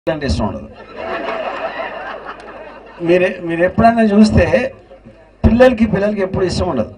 అంటే ఇష్టం ఉండదు. మీరు ఎప్పుడైనా చూస్తే పిల్లలకి ఎప్పుడు ఇష్టం ఉండదు.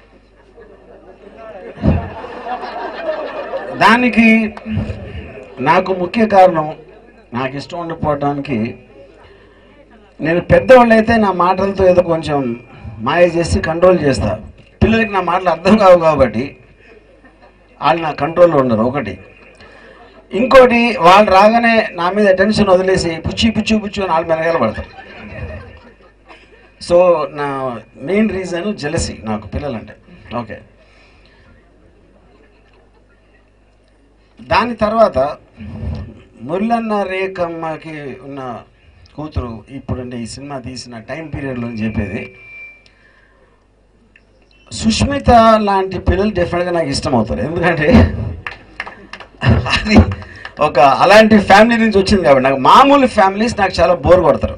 దానికి నాకు ముఖ్య కారణం, నాకు ఇష్టం ఉండకపోవడానికి, నేను పెద్దవాళ్ళు అయితే నా మాటలతో ఏదో కొంచెం మాయ చేసి కంట్రోల్ చేస్తా. పిల్లలకి నా మాటలు అర్థం కావు కాబట్టి వాళ్ళు నా కంట్రోల్లో ఉండరు. ఒకటి. ఇంకోటి, వాళ్ళు రాగానే నా మీద అటెన్షన్ వదిలేసి పుచ్చు అని వాళ్ళ మెనగాల పడతారు. సో నా మెయిన్ రీజన్ జెలసీ నాకు పిల్లలంటే. ఓకే. దాని తర్వాత మురళన్న రేఖమ్మకి ఉన్న కూతురు ఇప్పుడంటే ఈ సినిమా తీసిన టైం పీరియడ్లో చెప్పేది, సుష్మిత లాంటి పిల్లలు డెఫినెట్గా నాకు ఇష్టం అవుతారు. ఎందుకంటే అది ఒక అలాంటి ఫ్యామిలీ నుంచి వచ్చింది కాబట్టి. నాకు మామూలు ఫ్యామిలీస్ నాకు చాలా బోర్ కొడతారు.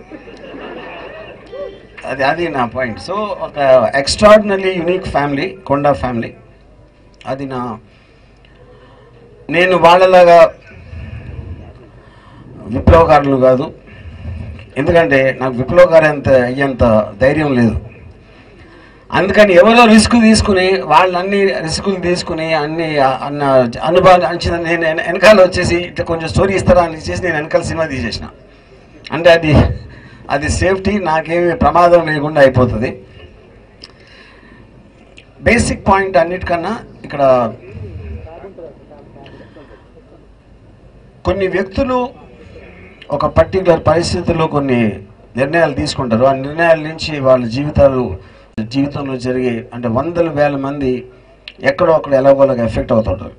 అది నా పాయింట్. సో ఒక extraordinary unique family, Konda family. అది నేను వాళ్ళలాగా విప్లవకారులు కాదు. ఎందుకంటే నాకు విప్లవకారు అయ్యేంత ధైర్యం లేదు. అందుకని ఎవరో రిస్క్ తీసుకుని వాళ్ళన్ని రిస్కులు తీసుకుని అన్ని అనుభవాలు నేను వెనకాల వచ్చేసి ఇట్లా కొంచెం స్టోరీ ఇస్తారా అని ఇచ్చేసి నేను వెనకాల సినిమా తీసేసిన. అంటే అది సేఫ్టీ, నాకేమి ప్రమాదం లేకుండా అయిపోతుంది. బేసిక్ పాయింట్ అన్నిటికన్నా ఇక్కడ కొన్ని వ్యక్తులు ఒక పర్టికులర్ పరిస్థితుల్లో కొన్ని నిర్ణయాలు తీసుకుంటారు. ఆ నిర్ణయాల నుంచి వాళ్ళ జీవితంలో జరిగే అంటే వందల వేల మంది ఎక్కడో అక్కడ ఎలాగోలాగా ఎఫెక్ట్ అవుతుంటారు.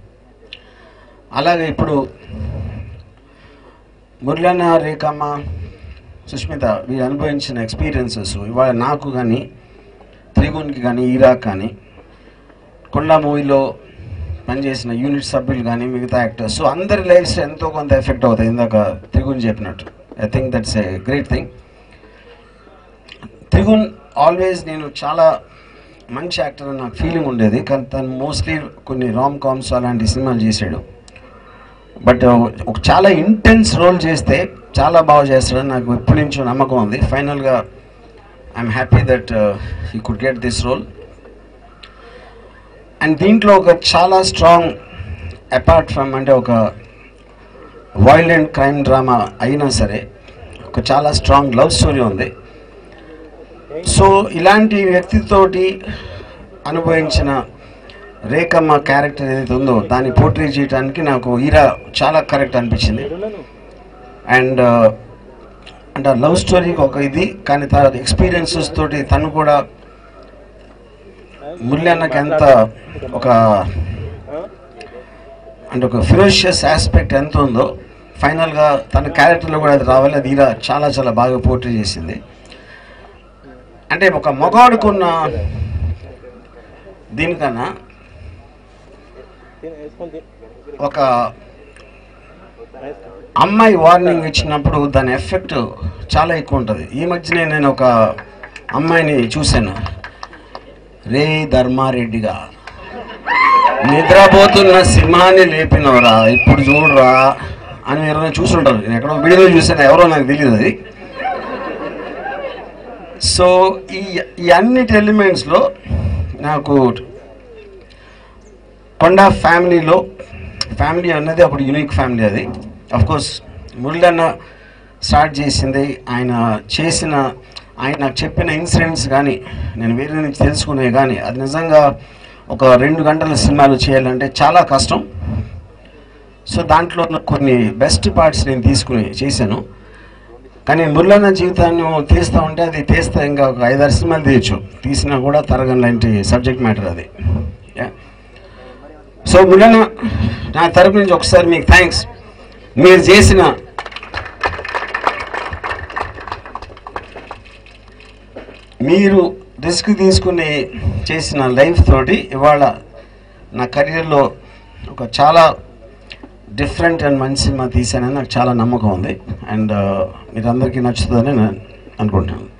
అలాగే ఇప్పుడు మురళన్న రేఖమ్మ, సుష్మిత వీళ్ళు అనుభవించిన ఎక్స్పీరియన్సెస్ ఇవాళ నాకు కానీ, త్రిగుణ్కి కానీ, ఈరాక్ కానీ, కొండా మూవీలో పనిచేసిన యూనిట్ సభ్యులు కానీ, మిగతా యాక్టర్స్, సో అందరి లైఫ్స్ ఎంతో కొంత ఎఫెక్ట్ అవుతాయి. ఇందాక త్రిగుణ్ చెప్పినట్టు. I think that's a great thing. Trigun always నేను చాలా మంచి యాక్టర్ అని నాకు ఫీలింగ్ ఉండేది. కానీ తను మోస్ట్లీ కొన్ని రామ్ కామ్స్ అలాంటి సినిమాలు చేశాడు. బట్ ఒక చాలా ఇంటెన్స్ రోల్ చేస్తే చాలా బాగా చేస్తాడని నాకు ఎప్పటి నుంచో నమ్మకం ఉంది. ఫైనల్గా I'm happy that he could get this role. And దీంట్లో ఒక చాలా స్ట్రాంగ్, అపార్ట్ ఫ్రమ్ అంటే ఒక వైలెంట్ క్రైమ్ డ్రామా అయినా సరే ఒక చాలా స్ట్రాంగ్ లవ్ స్టోరీ ఉంది. సో ఇలాంటి వ్యక్తితోటి అనుభవించిన రేఖమ్మ క్యారెక్టర్ ఏదైతే ఉందో దాన్ని పోర్ట్రే చేయడానికి నాకు ఈరా చాలా కరెక్ట్ అనిపించింది. అండ్ అంటే లవ్ స్టోరీకి ఒక ఇది, కానీ తర్వాత ఎక్స్పీరియన్సెస్ తోటి తను కూడా మురళన్నకి ఎంత ఒక అంటే ఒక ఫిరోషియస్ ఆస్పెక్ట్ ఎంత ఉందో ఫైనల్గా తన క్యారెక్టర్లో కూడా అది రావాలి. అది ఈరా చాలా చాలా బాగా పోర్ట్రే చేసింది. అంటే ఒక మగాడుకున్న దీనికన్నా ఒక అమ్మాయి వార్నింగ్ ఇచ్చినప్పుడు దాని ఎఫెక్ట్ చాలా ఎక్కువ ఉంటుంది. ఈ మధ్యనే నేను ఒక అమ్మాయిని చూశాను. రే ధర్మారెడ్డిగా నిద్రపోతున్న సింహాన్ని లేపినవరా ఇప్పుడు చూడరా అని ఎవరైనా చూసుంటారు. నేను ఎక్కడో వీడియో చూసాను, ఎవరో నాకు తెలియదు అది. సో ఈ అన్నిటి ఎలిమెంట్స్లో నాకు కొండా ఫ్యామిలీ అన్నది అప్పుడు యూనిక్ ఫ్యామిలీ. అది అఫ్కోర్స్ మురళన్న స్టార్ట్ చేసింది, ఆయన నాకు చెప్పిన ఇన్సిడెంట్స్ కానీ, నేను వేరే నుంచి తెలుసుకునేవి కానీ, అది నిజంగా ఒక 2 గంటల సినిమాలు చేయాలంటే చాలా కష్టం. సో దాంట్లో కొన్ని బెస్ట్ పార్ట్స్ నేను తీసుకుని చేశాను. కానీ మురళన్న జీవితాన్ని తీస్తూ ఉంటే అది తీస్తే ఇంకా ఒక 5-6 సినిమాలు తీయచ్చు, తీసినా కూడా తరగని లాంటి సబ్జెక్ట్ మ్యాటర్ అది. సో మురళన్న నా తరపు నుంచి ఒకసారి మీకు థ్యాంక్స్. మీరు రిస్క్ తీసుకుని చేసిన లైఫ్ తోటి ఇవాళ నా కెరీర్లో ఒక చాలా డిఫరెంట్ అండ్ మంచి సినిమా తీసానని నాకు చాలా నమ్మకం ఉంది. అండ్ మీరందరికీ నచ్చుతుందని నేను అనుకుంటున్నాను.